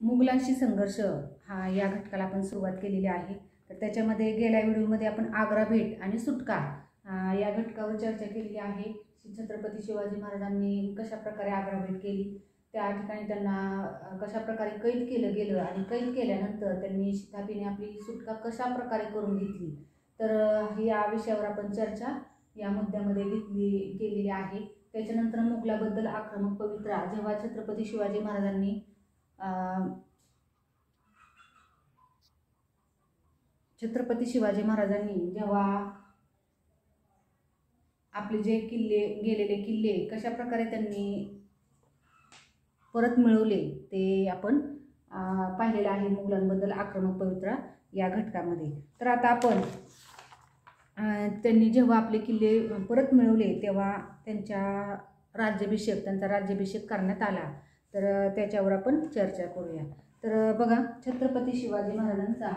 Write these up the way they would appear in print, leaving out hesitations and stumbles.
मुघलांशी संघर्ष हा या घटकाला आपण सुरुवात केलेली आहे। तर त्याच्यामध्ये गेल्या व्हिडिओमध्ये आपण आग्रा भेट आणि सुटका या घटकावर चर्चा केलेली आहे। छत्रपती शिवाजी महाराजांनी कशा प्रकारे आग्रा भेट केली, त्या ठिकाणी त्यांना कशा प्रकारे कैद केलं गेलं आणि कैद केल्यानंतर त्यांनी शिताफीने आपली सुटका कशा प्रकारे करून घेतली, तर या विषयावर आपण चर्चा या मुद्द्यामध्ये केलेली आहे। त्याच्यानंतर मुघलाबद्दल आक्रमक पवित्रा, जेव्हा छत्रपती शिवाजी महाराजांनी जेव्हा आपले जे गेलेले किल्ले कशा प्रकारे त्यांनी परत मिळवले ते आपण पाहिलेलं आहे मुघलांबद्दल आक्रमक पवित्रा या घटकामध्ये। तर आता आपण त्यांनी जेव्हा आपले किल्ले परत मिळवले तेव्हा त्यांचा राज्याभिषेक करण्यात आला, तर त्याच्यावर आपण चर्चा करूया। तर बघा, छत्रपती शिवाजी महाराजांचा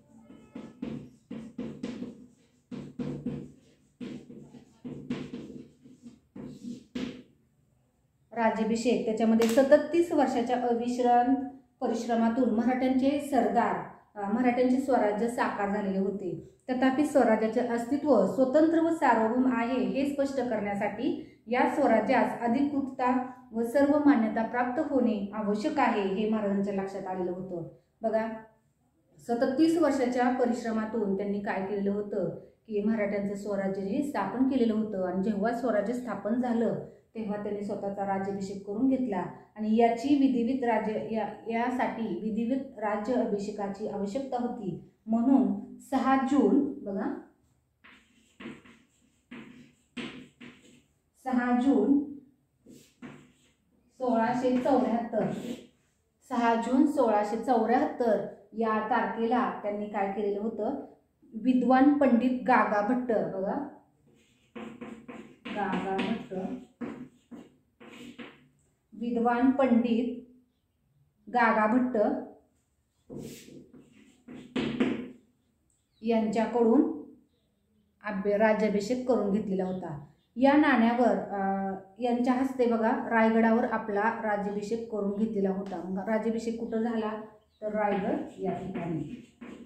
राज्याभिषेक, त्याच्यामध्ये सतत 30 वर्षाच्या अविश्रांत परिश्रमातून मराठ्यांचे स्वराज्य साकार झालेले होते। तथापि स्वराज्याचे अस्तित्व स्वतंत्र व सार्वभौम आहे हे स्पष्ट करण्यासाठी या स्वराज्यास अधिकृतता व सर्व मान्यता प्राप्त होणे आवश्यक आहे हे महाराजांच्या लक्षात आलेलं होतं। बघा, सतत 30 वर्षाच्या परिश्रमातून त्यांनी काय केलेलं होतं की मराठ्यांचं स्वराज्य हे स्थापन केलेलं होतं, आणि जेव्हा स्वराज्य स्थापन झालं तेव्हा त्यांनी स्वतःचा राज्याभिषेक करून घेतला, आणि यासाठी विधिवत राज्य अभिषेकाची आवश्यकता होती। म्हणून 6 जून 1674 या तारखेला त्यांनी काय केलेलं होतं, विद्वान पंडित गागा भट्ट यांच्याकडून राज्याभिषेक करून घेतलेला होता। या नाण्यावर यांच्या हस्ते बघा रायगडावर आपला राज्याभिषेक करून घेतलेला होता। राज्याभिषेक कुठं झाला, तर रायगड या ठिकाणी।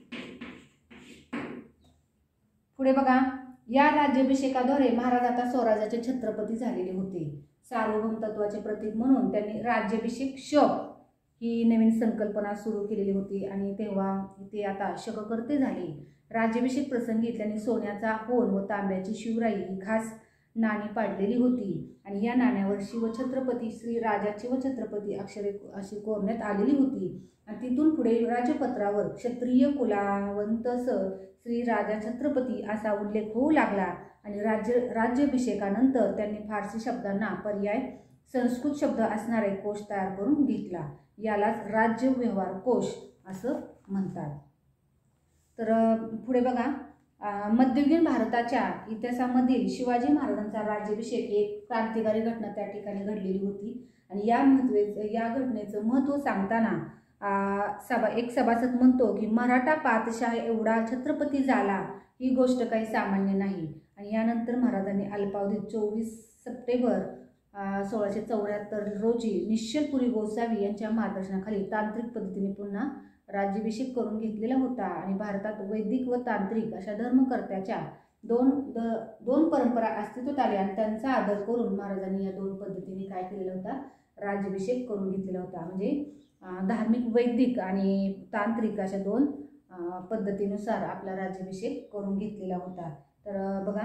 पुढे बघा, या राज्याभिषेकाद्वारे महाराज आता स्वराज्याचे छत्रपती झालेले होते। सार्वभौम तत्वाचे प्रतीक म्हणून त्यांनी राज्याभिषेक ही नवीन संकल्पना सुरू केलेली होती, आणि तेव्हा ते आता शककर्ते झाले। राज्याभिषेक प्रसंगी त्यांनी सोन्याचा होन व तांब्याची शिवराई खास नाणी पाडलेली होती, आणि या नाण्यावर शिवछत्रपती श्री राजा शिवछत्रपती अक्षरे अशी कोरण्यात आलेली होती, आणि तिथून पुढे राजपत्रावर क्षत्रिय कुलावंत श्री राजा छत्रपती असा उल्लेख होऊ लागला। आणि राज्याभिषेकानंतर त्यांनी फारसी शब्दांना पर्याय संस्कृत शब्द असणारे कोश तयार करून घेतला, यालाच राज्य व्यवहार कोश असं म्हणतात। तर पुढे बघा, मध्ययुगीन भारताच्या इतिहासामधील शिवाजी महाराजांचा राज्याभिषेक एक क्रांतिकारी घटना त्या ठिकाणी घडलेली होती, आणि या घटनेचं महत्त्व सांगताना एक सभासद म्हणतो की मराठा पातशाह एवढा छत्रपती झाला ही गोष्ट काही सामान्य नाही। आणि यानंतर महाराजांनी अल्पावधीत 24 सप्टेंबर 1674 रोजी निश्चलपुरी गोसावी यांच्या मार्गदर्शनाखाली तांत्रिक पद्धतीने पुन्हा राज्याभिषेक करून घेतलेला होता, आणि भारतात वैदिक व तांत्रिक अशा धर्मकर्त्याच्या दोन परंपरा अस्तित्वात आल्या, आणि त्यांचा आदर करून महाराजांनी या 2 पद्धतीने काय केलेला होता, राज्याभिषेक करून घेतलेला होता। म्हणजे धार्मिक वैदिक आणि तांत्रिक अशा 2 पद्धतीनुसार आपला राज्याभिषेक करून घेतलेला होता। तर बघा,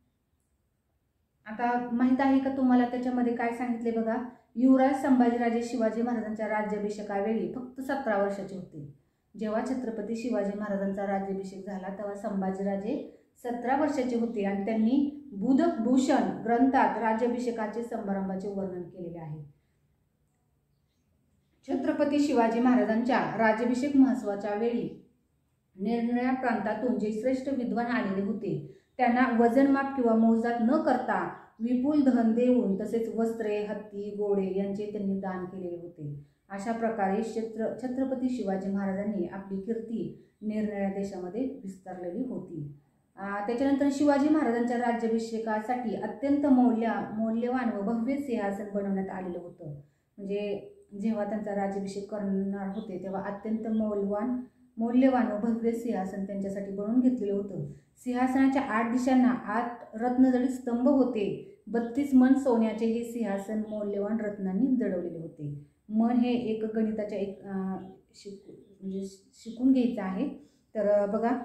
आता माहित आहे का तुम्हाला त्याच्यामध्ये काय सांगितले बघा, युवराज संभाजीराजे शिवाजी महाराजांच्या राज्याभिषेकावेळी फक्त 17 वर्षाचे होते। जेव्हा छत्रपती शिवाजी महाराजांचा राज्याभिषेक झाला तेव्हा संभाजीराजे 17 वर्षाचे होते, आणि त्यांनी बुधभूषण ग्रंथात राज्याभिषेकाचे समारंभाचे वर्णन केलेले आहे। छत्रपती शिवाजी महाराजांच्या राज्याभिषेक महोत्सवाच्या वेळी निरनिराळ्या प्रांतातून जे श्रेष्ठ विद्वान आलेले होते त्यांना वजनमाप किंवा मोजदाद न करता विपुल धन देऊन, तसेच वस्त्रे, हत्ती, घोडे यांचे त्यांनी दान केलेले होते। अशा प्रकारे छत्रपती शिवाजी महाराजांनी आपली कीर्ती निरनिराळ्या देशामध्ये विस्तारलेली होती। त्याच्यानंतर शिवाजी महाराजांच्या राज्याभिषेकासाठी अत्यंत मौल्यवान व भव्य सिंहासन बनवण्यात आलेलं होतं। म्हणजे जेव्हा त्यांचा राज्याभिषेक करणार होते तेव्हा अत्यंत मौल्यवान व भव्य सिंहासन त्यांच्यासाठी बनवून घेतलेलं होतं. सिंहासनाच्या 8 दिशांना 8 रत्नजडित स्तंभ होते. 32 मन सोन्याचे हे सिंहासन मौल्यवान रत्नांनी जडवलेले होते. मन हे एक गणिताच्या म्हणजे शिकून घ्यायचं आहे. तर बघा,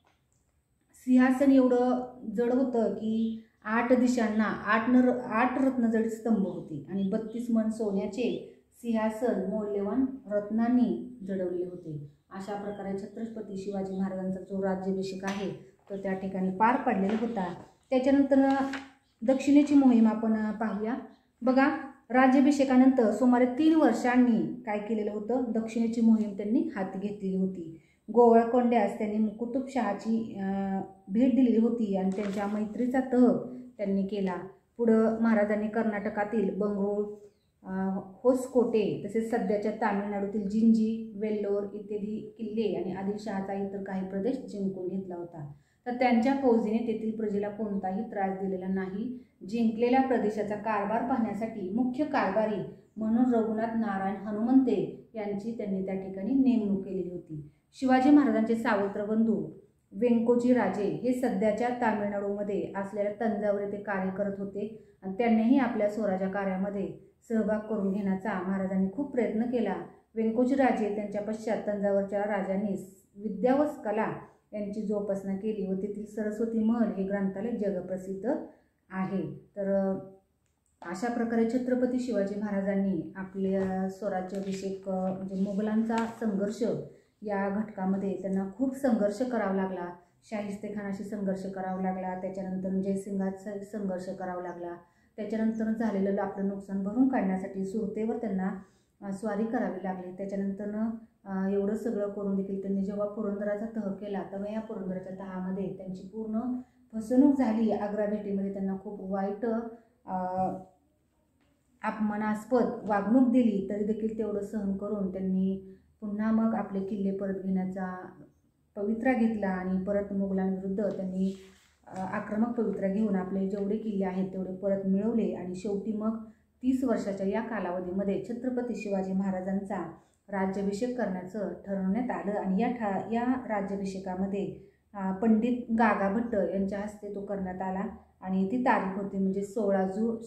सिंहासन एवढं जड होतं की 8 दिशांना 8 रत्नजडित स्तंभ होते आणि 32 मन सोन्याचे सिंहासन मौल्यवान रत्नांनी जडवलेले होते. अशा प्रकारे छत्रपती शिवाजी महाराजांचा जो राज्याभिषेक आहे तो त्या ठिकाणी पार पडलेला होता. त्याच्यानंतर दक्षिणेची मोहीम आपण पाहूया. बघा, राज्याभिषेकानंतर सुमारे 3 वर्षांनी काय केलेलं होतं, दक्षिणेची मोहीम त्यांनी हाती घेतलेली होती. गोवळकोंड्यास त्यांनी कुतुबशहाची भेट दिलेली होती आणि त्यांच्या मैत्रीचा तह त्यांनी केला. पुढं महाराजांनी कर्नाटकातील बंगळूर, होसकोटे तसेच सध्याच्या तामिळनाडूतील जिंजी, वेल्लोर इत्यादी किल्ले आणि आदिलशहाचा इतर काही प्रदेश जिंकून घेतला होता. तर त्यांच्या फौजीने तेथील प्रजेला कोणताही त्रास दिलेला नाही. जिंकलेल्या प्रदेशाचा कारभार पाहण्यासाठी मुख्य कारभारी म्हणून रघुनाथ नारायण हनुमंते यांची त्यांनी त्या ठिकाणी नेमणूक केलेली होती. शिवाजी महाराजांचे सावत्र बंधू वेंकोजी राजे हे सध्याच्या तामिळनाडूमध्ये असलेल्या तंजावर येथे कार्य करत होते आणि त्यांनीही आपल्या स्वराज्य कार्यामध्ये सहभाग करून घेण्याचा महाराजांनी खूप प्रयत्न केला. वेंकोजी राजे त्यांच्या पश्चात तंजावरच्या राजांनी विद्या व कला यांची जोपासना केली व तेथील सरस्वती महल हे ग्रंथालय जगप्रसिद्ध आहे. तर अशा प्रकारे छत्रपती शिवाजी महाराजांनी आपल्या स्वराज्याभिषेक म्हणजे मुघलांचा संघर्ष या घटकामध्ये त्यांना खूप संघर्ष करावा लागला. शाहिस्तेखानाशी संघर्ष करावा लागला, त्याच्यानंतर जयसिंगाचा संघर्ष करावा लागला, त्याच्यानंतर झालेलं आपलं नुकसान भरून काढण्यासाठी सुरतेवर त्यांना स्वारी करावी लागली. त्याच्यानंतर एवढं सगळं करून देखील त्यांनी जेव्हा पुरंदराचा तह केला तेव्हा या पुरंदराच्या तहामध्ये त्यांची पूर्ण फसवणूक झाली. आग्रा भेटीमध्ये त्यांना खूप वाईट अपमानास्पद वागणूक दिली, तरी देखील तेवढं सहन करून त्यांनी पुन्हा मग आपले किल्ले परत घेण्याचा पवित्रा घेतला आणि परत मुघलांविरुद्ध त्यांनी आक्रमक पवित्रा घेऊन आपले जेवढे किल्ले आहेत तेवढे परत मिळवले. आणि शेवटी मग 30 वर्षाच्या या कालावधीमध्ये छत्रपती शिवाजी महाराजांचा राज्याभिषेक करण्याचं ठरवण्यात आलं आणि या राज्याभिषेकामध्ये पंडित गागा भट्ट यांच्या हस्ते तो करण्यात आला आणि ती तारीख होती म्हणजे 6 जून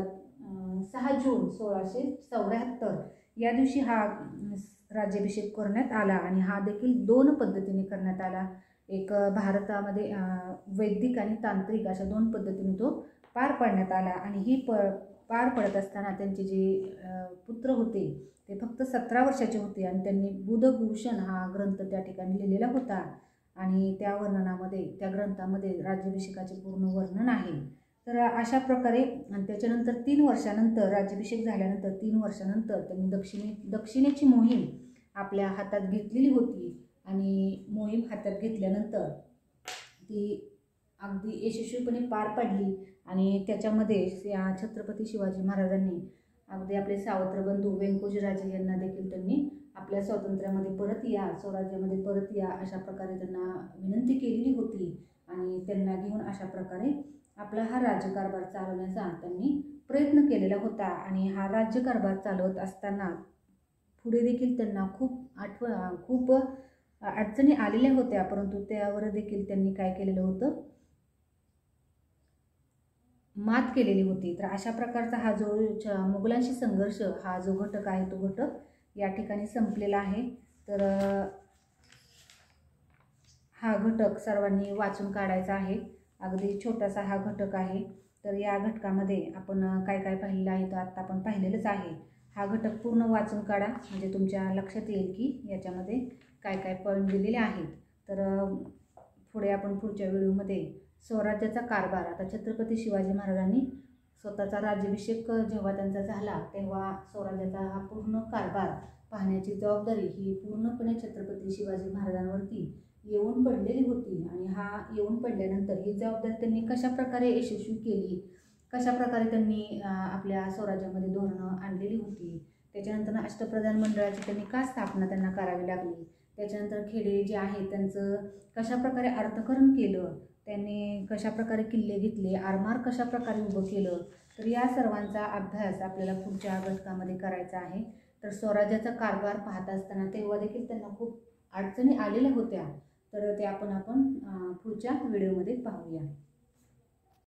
1674 या दिवशी हा राज्याभिषेक करण्यात आला. आणि हा देखील 2 पद्धतीने करण्यात आला. एक भारतामध्ये वैदिक आणि तांत्रिक अशा 2 पद्धतीने तो पार पाडण्यात आला. आणि ही पार पडत असताना त्यांचे जे पुत्र होते ते फक्त 17 वर्षाचे होते आणि त्यांनी बुधभूषण हा ग्रंथ त्या ठिकाणी लिहिलेला होता आणि त्या वर्णनामध्ये त्या ग्रंथामध्ये राज्याभिषेकाचे पूर्ण वर्णन आहे. तर अशा प्रकारे आणि त्याच्यानंतर 3 वर्षानंतर राज्याभिषेक झाल्यानंतर 3 वर्षानंतर त्यांनी दक्षिणेची मोहीम आपल्या हातात घेतलेली होती आणि मोहीम हातात घेतल्यानंतर ती अगदी यशस्वीपणे पार पडली. आणि त्याच्यामध्ये या छत्रपती शिवाजी महाराजांनी अगदी आपले सावत्र बंधू वेंकोजी राजे यांना देखील त्यांनी आपल्या स्वातंत्र्यामध्ये परत या, स्वराज्यामध्ये परत या अशा प्रकारे त्यांना विनंती केलेली होती आणि त्यांना घेऊन अशा प्रकारे आपला हा राज्यकारभार चालवण्याचा त्यांनी प्रयत्न केलेला होता. आणि हा राज्यकारभार चालवत असताना पुढे देखील त्यांना खूप अडचणी आलेल्या होत्या, परंतु त्यावर देखील त्यांनी काय केलेलं होतं, मात केलेली होती. तर अशा प्रकारचा हा जो मुघलांशी संघर्ष हा जो घटक आहे तो घटक या ठिकाणी संपलेला आहे. तर हा घटक सर्वांनी वाचून काढायचा आहे. अगदी छोटासा हा घटक आहे. तर या घटकामध्ये आपण काय काय पाहिलेलं आहे तर आता आपण पाहिलेलंच आहे. हा घटक पूर्ण वाचून काढा म्हणजे तुमच्या लक्षात येईल की याच्यामध्ये काय काय पॉईंट दिलेले आहेत. तर पुढे आपण पुढच्या व्हिडिओमध्ये स्वराज्याचा कारभार, आता छत्रपती शिवाजी महाराजांनी स्वतःचा राज्याभिषेक जेव्हा त्यांचा झाला तेव्हा स्वराज्याचा हा पूर्ण कारभार पाहण्याची जबाबदारी ही पूर्णपणे छत्रपती शिवाजी महाराजांवरती येऊन पडलेली होती. आणि हा येऊन पडल्यानंतर ही जबाबदारी त्यांनी कशाप्रकारे यशस्वी केली, कशाप्रकारे त्यांनी आपल्या स्वराज्यामध्ये धोरणं आणलेली होती, त्याच्यानंतर अष्टप्रधान मंडळाची त्यांनी का स्थापना त्यांना करावी लागली, त्याच्यानंतर खेडे जे आहेत त्यांचं कशाप्रकारे अर्थकरण केलं, त्यांनी कशाप्रकारे किल्ले घेतले, आरमार कशाप्रकारे उभं केलं, तर या सर्वांचा अभ्यास आपल्याला पुढच्या घटकामध्ये करायचा आहे. तर स्वराज्याचा कारभार पाहत असताना तेव्हा देखील त्यांना खूप अडचणी आलेल्या होत्या. तर ते आपण पुढच्या व्हिडिओमध्ये पाहूया.